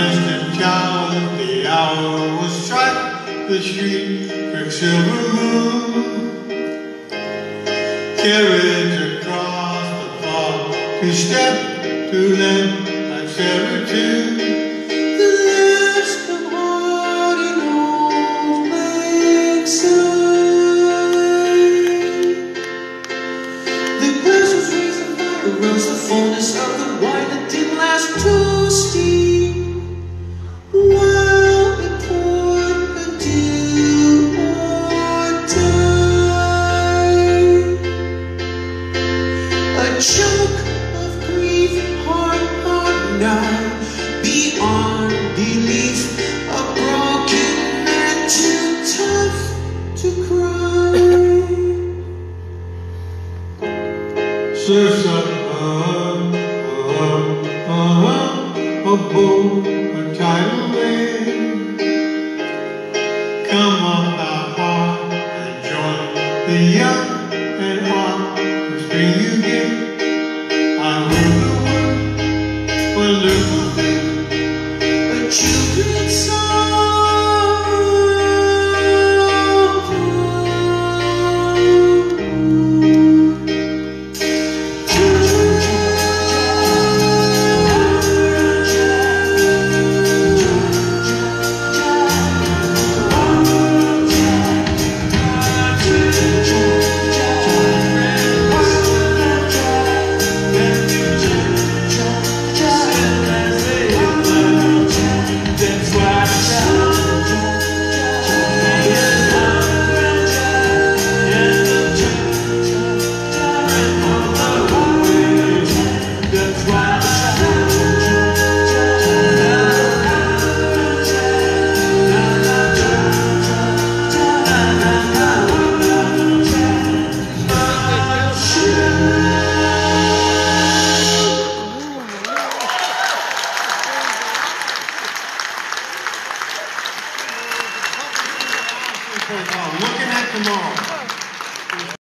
distant town, the hour will strike the street, quicksilver moon. Carriage across the park, to step, to left, like servitude. The last of heart in old lakeside. The glass was raised, the fire rose, the fullness of the wine that didn't last too steep. While it poured a do or die. A choke of grief, heart on nigh, beyond belief, a broken man too tough to cry. Surf's up, a boat, a tidal wave. Come up our heart and join the young and hot, the spring you give. I rule the world, wonderful thing, A children's song. Looking at tomorrow.